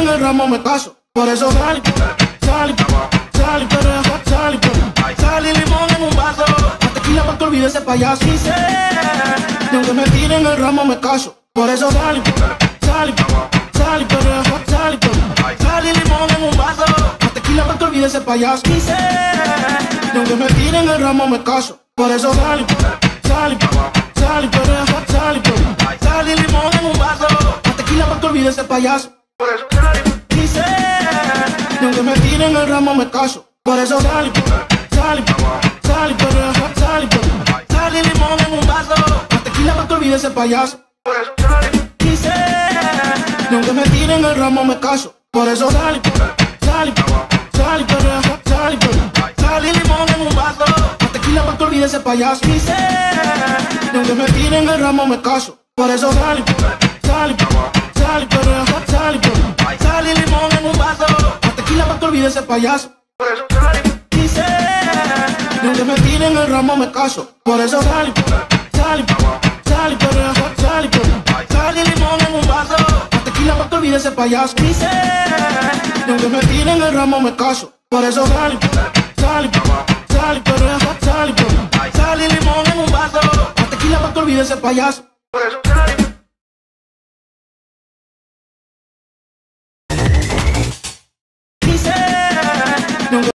en el ramo me caso. Por eso sal, sal, sal, perrea, sal, sal y limón en un vaso. La tequila pa' que olvide ese payaso. Y sé, y aunque me tiren en el ramo me caso. Por eso sal, sal, sal, perrea, sal y limón en un vaso. La tequila pa' que olvide ese payaso. Y sé, y aunque me tiren en el ramo me caso. Por eso sal, sal, sal, perrea, sal y limón en un vaso. La tequila pa' que olvide ese payaso. Por eso sal, y sé, y aunque me tiren el ramo me caso. Por eso sal, sal, sal, perrea, sal y limón en un vaso. La tequila pa' que olvide ese payaso. Por eso sal, y sé, y aunque me tiren el ramo me caso. Por eso sal, sal, sal, perrea, sal y limón en un vaso. La tequila pa' que olvide ese payaso. Y sé, y aunque me tiren el ramo me caso. Por eso sal, sal, sal, perrea, sal y limón en un vaso. La tequila pa' que olvide ese payaso. Por eso sal, y sé, y aunque me tiren el ramo me caso. Por eso sal, sal, sal, perrea, sal y limón en un vaso. La tequila pa' que olvide ese payaso. Y sé, y aunque me tiren el ramo me caso. Por eso sal, sal, sal, perrea, sal y limón en un vaso. La tequila pa' que olvide ese payaso. Por eso sal.